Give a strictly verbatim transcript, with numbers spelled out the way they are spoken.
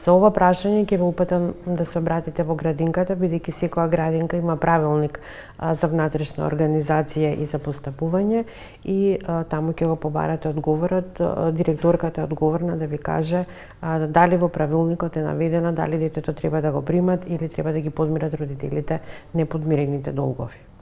За ова прашање ќе ве упатам да се обратите во градинката, бидејќи секоја градинка има правилник за внатрешна организација и за постапување и таму ќе го побарате одговорот. Директорката е одговорна да ви каже дали во правилникот е наведено дали детето треба да го примат или треба да ги подмират родителите неподмирените долгови.